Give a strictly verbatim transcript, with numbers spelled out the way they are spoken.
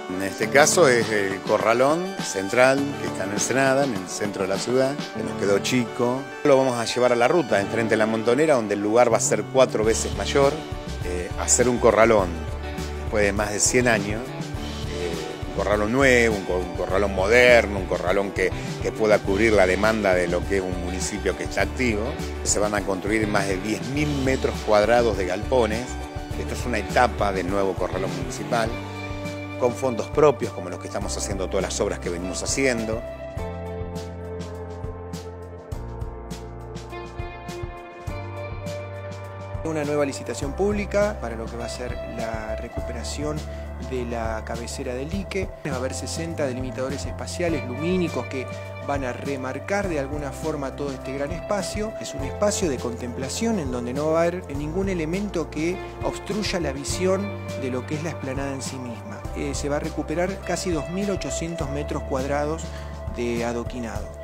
En este caso es el corralón central que está en Ensenada, en el centro de la ciudad, que nos quedó chico. Lo vamos a llevar a la ruta, enfrente de la Montonera, donde el lugar va a ser cuatro veces mayor. Eh, hacer un corralón después de más de cien años, eh, un corralón nuevo, un, un corralón moderno, un corralón que, que pueda cubrir la demanda de lo que es un municipio que está activo. Se van a construir más de diez mil metros cuadrados de galpones. Esto es una etapa del nuevo corralón municipal, con fondos propios, como los que estamos haciendo todas las obras que venimos haciendo. Una nueva licitación pública para lo que va a ser la recuperación de la cabecera del dique. Va a haber sesenta delimitadores espaciales lumínicos que van a remarcar de alguna forma todo este gran espacio. Es un espacio de contemplación en donde no va a haber ningún elemento que obstruya la visión de lo que es la explanada en sí misma. Eh, se va a recuperar casi dos mil ochocientos metros cuadrados de adoquinado.